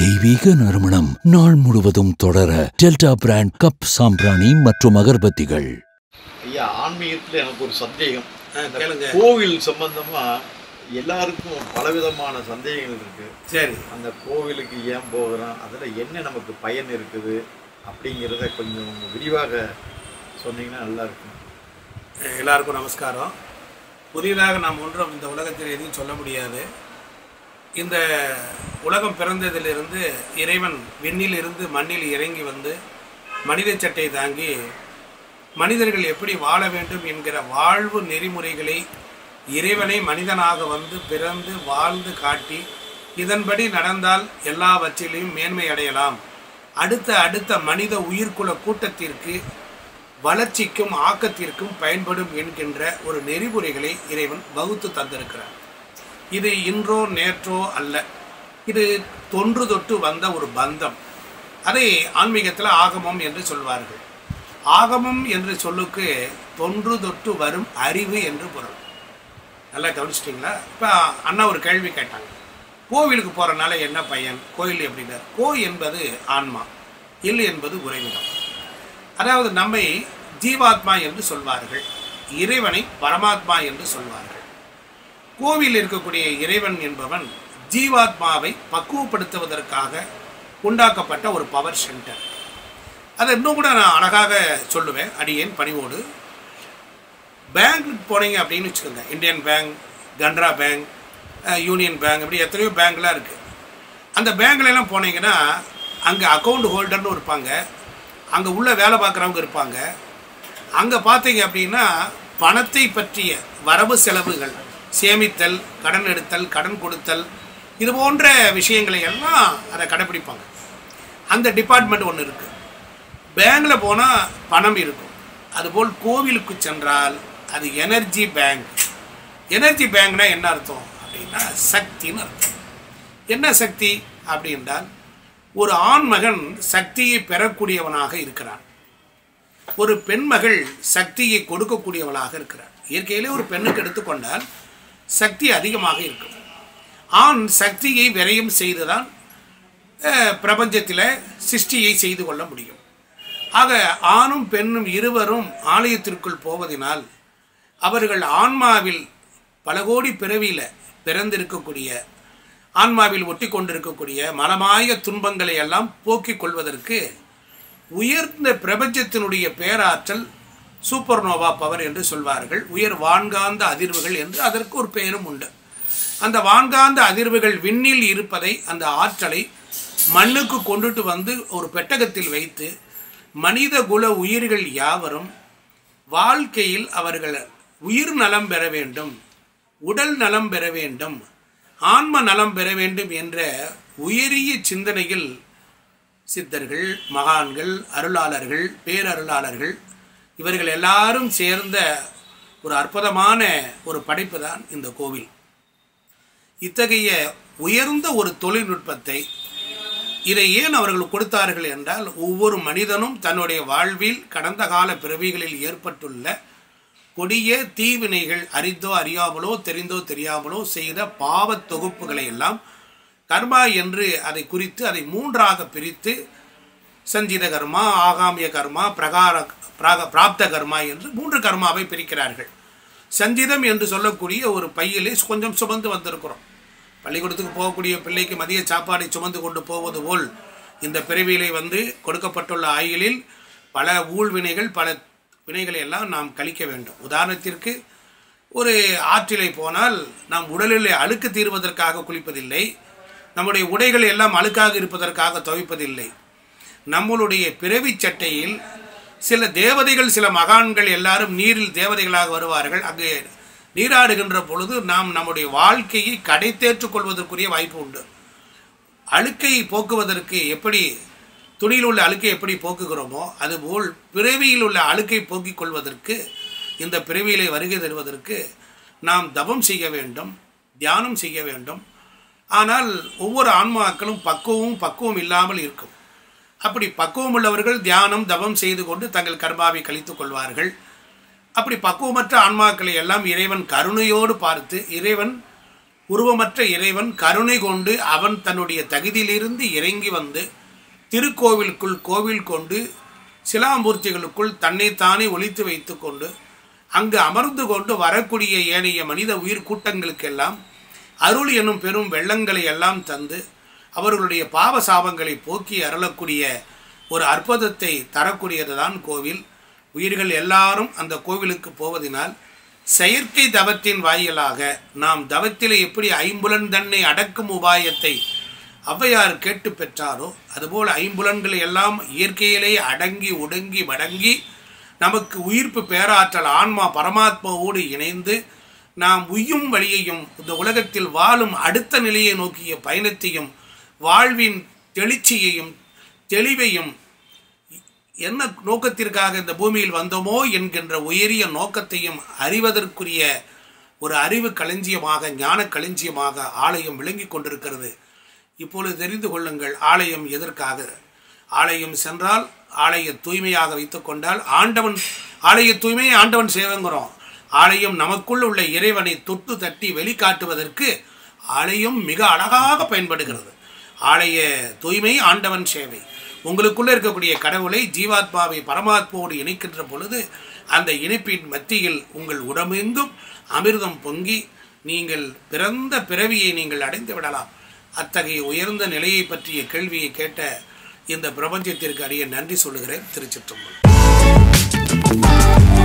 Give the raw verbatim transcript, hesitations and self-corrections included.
தெய்வீக நறுமணம் நாள் முழுவதும் தொடர டெல்டா பிராண்ட் கப் சாம்பிராணி மற்றும் அகர்பத்திகள். ஐயா, ஆன்மீகத்தில் எனக்கு ஒரு சந்தேகம். கோவில் சம்பந்தமா எல்லாருக்கும் பலவிதமான சந்தேகங்கள் இருக்கு. சரி, அந்த கோவிலுக்கு ஏன் போகிறோம், அதில் என்ன நமக்கு பயன் இருக்குது அப்படிங்கிறத கொஞ்சம் விரிவாக சொன்னீங்கன்னா நல்லா இருக்கும். எல்லாருக்கும் நமஸ்காரம். புதிதாக நாம் ஒன்றும் இந்த உலகத்தில் எதையும் சொல்ல முடியாது. இந்த உலகம் பிறந்ததிலிருந்து இறைவன் விண்ணிலிருந்து மண்ணில் இறங்கி வந்து மனித சட்டை தாங்கி மனிதர்கள் எப்படி வாழ வேண்டும் என்கிற வாழ்வு நெறிமுறைகளை இறைவனை மனிதனாக வந்து பிறந்து வாழ்ந்து காட்டி, இதன்படி நடந்தால் எல்லாவற்றிலையும் மேன்மை அடையலாம், அடுத்த அடுத்த மனித உயிர்குல கூட்டத்திற்கு வளர்ச்சிக்கும் ஆக்கத்திற்கும் பயன்படும் என்கின்ற ஒரு நெறிமுறைகளை இறைவன் வகுத்து தந்திருக்கிறார். இது இன்றோ நேற்றோ அல்ல, இது தொன்று தொட்டு வந்த ஒரு பந்தம். அதை ஆன்மீகத்தில் ஆகமம் என்று சொல்வார்கள். ஆகமம் என்று சொல்லுக்கு தொன்று தொட்டு வரும் அறிவு என்று பொருள். நல்லா கவனிச்சிட்டிங்களா? இப்போ அண்ணா ஒரு கேள்வி கேட்டாங்க, கோவிலுக்கு போகிறனால என்ன பயன், கோயில் எப்படின்னா, கோ என்பது ஆன்மா, இல் என்பது உறைவிடம். அதாவது நம்மை ஜீவாத்மா என்று சொல்வார்கள், இறைவனை பரமாத்மா என்று சொல்வார்கள். கோவில் இருக்கக்கூடிய இறைவன் என்பவன் ஜீவாத்மாவை பக்குவப்படுத்துவதற்காக உண்டாக்கப்பட்ட ஒரு பவர் சென்டர். அதை இன்னும் கூட நான் அழகாக சொல்லுவேன் அடியேன் பணிவோடு. பேங்க் போனீங்க அப்படின்னு வச்சுக்கோங்க, Indian bank, Canara bank, union bank, இப்படி எத்தனையோ பேங்க்லாம் இருக்குது. அந்த பேங்க்லாம் போனீங்கன்னா அங்கே அக்கௌண்ட் ஹோல்டர்னு இருப்பாங்க, அங்கே உள்ள வேலை பார்க்குறவங்க இருப்பாங்க. அங்கே பார்த்தீங்க அப்படின்னா பணத்தை பற்றிய வரவு செலவுகள், சேமித்தல், கடன் எடுத்தல், கடன் கொடுத்தல், இது போன்ற விஷயங்களை எல்லாம் அதை கடைப்பிடிப்பாங்க. அந்த டிபார்ட்மெண்ட் ஒன்று இருக்குது. பேங்கில் போனால் பணம் இருக்கும். அதுபோல் கோவிலுக்கு சென்றால் அது எனர்ஜி பேங்க். எனர்ஜி பேங்க்னா என்ன அர்த்தம் அப்படின்னா சக்தின்னு அர்த்தம். என்ன சக்தி அப்படின்றால், ஒரு ஆண்மகன் சக்தியை பெறக்கூடியவனாக இருக்கிறான், ஒரு பெண்மகள் சக்தியை கொடுக்கக்கூடியவளாக இருக்கிறார். இயற்கையிலே ஒரு பெண்ணுக்கு எடுத்துக்கொண்டால் சக்தி அதிகமாக இருக்கும். ஆண் சக்தியை விரயம் செய்துதான் பிரபஞ்சத்தில் சிருஷ்டியை செய்து கொள்ள முடியும். ஆக ஆணும் பெண்ணும் இருவரும் ஆலயத்திற்குள் போவதனால் அவர்கள் ஆன்மாவில் பல கோடி பிறவியில் பிறந்திருக்கக்கூடிய, ஆன்மாவில் ஒட்டி கொண்டிருக்கக்கூடிய மலமாய துன்பங்களை எல்லாம் போக்கிக் கொள்வதற்கு உயர்ந்த பிரபஞ்சத்தினுடைய பேராற்றல் சூப்பர்னோவா பவர் என்று சொல்வார்கள். உயர் வான்காந்த அதிர்வுகள் என்று அதற்கு ஒரு பெயரும் உண்டு. அந்த வான்காந்த அதிர்வுகள் விண்ணில் இருப்பதை, அந்த ஆற்றலை மண்ணுக்கு கொண்டுட்டு வந்து ஒரு பெட்டகத்தில் வைத்து மனித குல உயிர்கள் யாவரும் வாழ்க்கையில் அவர்கள் உயிர் நலம் பெற வேண்டும், உடல் நலம் பெற வேண்டும், ஆன்ம நலம் பெற வேண்டும் என்ற உயரிய சிந்தனையில் சித்தர்கள், மகான்கள், அருளாளர்கள், பேரருளாளர்கள் இவர்கள் எல்லாரும் சேர்ந்த ஒரு அற்புதமான ஒரு படைப்பு தான் இந்த கோவில். இத்தகைய உயர்ந்த ஒரு தொழில்நுட்பத்தை இதை ஏன் அவர்கள் கொடுத்தார்கள் என்றால், ஒவ்வொரு மனிதனும் தன்னுடைய வாழ்வில் கடந்த கால பிறவிகளில் ஏற்பட்டுள்ள கொடிய தீவினைகள், அறிந்தோ அறியாமலோ தெரிந்தோ தெரியாமலோ செய்த பாவ தொகுப்புகளை எல்லாம் கர்மா என்று அதை குறித்து அதை மூன்றாக பிரித்து சஞ்சித கர்மா, ஆகாமிய கர்மா, பிரகார பிராக பிராப்த கர்மா என்று மூன்று கர்மாவை பிரிக்கிறார்கள். சஞ்சிதம் என்று சொல்லக்கூடிய ஒரு பையிலே கொஞ்சம் சுமந்து வந்திருக்கிறோம். பள்ளிக்கூடத்துக்கு போகக்கூடிய பிள்ளைக்கு மதிய சாப்பாடை சுமந்து கொண்டு போவது போல் இந்த பிறவியிலே வந்து கொடுக்கப்பட்டுள்ள ஆயுளில் பல ஊழ்வினைகள், பல வினைகளை எல்லாம் நாம் கழிக்க வேண்டும். உதாரணத்திற்கு ஒரு ஆற்றிலே போனால் நாம் உடலில் அழுக்கு தீர்வதற்காக குளிப்பதில்லை, நம்முடைய உடைகள் எல்லாம் அழுக்காக இருப்பதற்காக துவைப்பதில்லை. நம்மளுடைய பிறவி சட்டையில் சில தேவதைகள், சில மகான்கள் எல்லாரும் நீரில் தேவதைகளாக வருவார்கள். அங்கே நீராடுகின்ற பொழுது நாம் நம்முடைய வாழ்க்கையை கடை தேற்றுக் கொள்வதற்குரிய வாய்ப்பு உண்டு. அழுக்கை போக்குவதற்கு எப்படி துணியில் உள்ள அழுக்கை எப்படி போக்குகிறோமோ அதுபோல் பிறவியில் உள்ள அழுக்கை போக்கிக் கொள்வதற்கு, இந்த பிறவியிலே வருகை தருவதற்கு நாம் தபம் செய்ய வேண்டும், தியானம் செய்ய வேண்டும். ஆனால் ஒவ்வொரு ஆன்மாக்களும் பக்குவமும் பக்குவம் இல்லாமல் இருக்கும். அப்படி பக்குவம் உள்ளவர்கள் தியானம் தபம் செய்து கொண்டு தங்கள் கர்மாவை கழித்துக் கொள்வார்கள். அப்படி பக்குவமற்ற ஆன்மாக்களை எல்லாம் இறைவன் கருணையோடு பார்த்து, இறைவன் உருவமற்ற இறைவன் கருணை கொண்டு அவன் தன்னுடைய தகுதியிலிருந்து இறங்கி வந்து திருக்கோவிலுக்குள் கோவில் கொண்டு சிலாமூர்த்திகளுக்குள் தன்னைத்தானே ஒளித்து வைத்து கொண்டு அங்கு அமர்ந்து கொண்டு வரக்கூடிய ஏனைய மனித உயிர் கூட்டங்களுக்கெல்லாம் அருள் எனும் பெரும் வெள்ளங்களை எல்லாம் தந்து அவர்களுடைய பாவ சாபங்களை போக்கி அருளக்கூடிய ஒரு அற்புதத்தை தரக்கூடியதுதான் கோவில். உயிர்கள் எல்லாரும் அந்த கோவிலுக்கு போவதனால் செயற்கை தவத்தின் வாயிலாக நாம் தவத்திலே எப்படி ஐம்புலன் தன்னை அடக்கும் உபாயத்தை ஔவையார் கேட்டு பெற்றாரோ அதுபோல் ஐம்புலன்களை எல்லாம் இயற்கையிலே அடங்கி ஒடுங்கி மடங்கி நமக்கு உயிர்ப்பு பேராற்றல் ஆன்மா பரமாத்மாவோடு இணைந்து நாம் உய்யும் வழியையும் இந்த உலகத்தில் வாழும் அடுத்த நிலையை நோக்கிய பயணத்தையும் வாழ்வின் தெளிச்சியையும் தெளிவையும் என்ன நோக்கத்திற்காக இந்த பூமியில் வந்தோமோ என்கின்ற உயரிய நோக்கத்தையும் அறிவதற்குரிய ஒரு அறிவு களஞ்சியமாக ஞான களஞ்சியமாக ஆலயம் விளங்கி கொண்டிருக்கிறது. இப்பொழுது தெரிந்து கொள்ளுங்கள், ஆலயம் எதற்காக? ஆலயம் சென்றால் ஆலய தூய்மையாக வைத்துக் கொண்டால் ஆண்டவன் ஆலய தூய்மையை ஆண்டவன் சேவைங்கிறோம். ஆலயம் நமக்குள் உள்ள இறைவனை தொட்டு தட்டி வெளிக்காட்டுவதற்கு ஆலயம் மிக அழகாக பயன்படுகிறது. ஆலய தூய்மை ஆண்டவன் சேவை. உங்களுக்குள்ளே இருக்கக்கூடிய கடவுளை ஜீவாத்மாவை பரமாத்மாவோடு இணைக்கின்ற பொழுது அந்த இணைப்பின் மத்தியில் உங்கள் உடம்பெங்கும் அமிர்தம் பொங்கி நீங்கள் பிறந்த பிறவியை நீங்கள் அடைந்து விடலாம். அத்தகைய உயர்ந்த நிலையை பற்றிய கேள்வியை கேட்ட இந்த பிரபஞ்சத்திற்கு அடியே நன்றி சொல்லுகிறேன். திருச்சிற்றம்பலம்.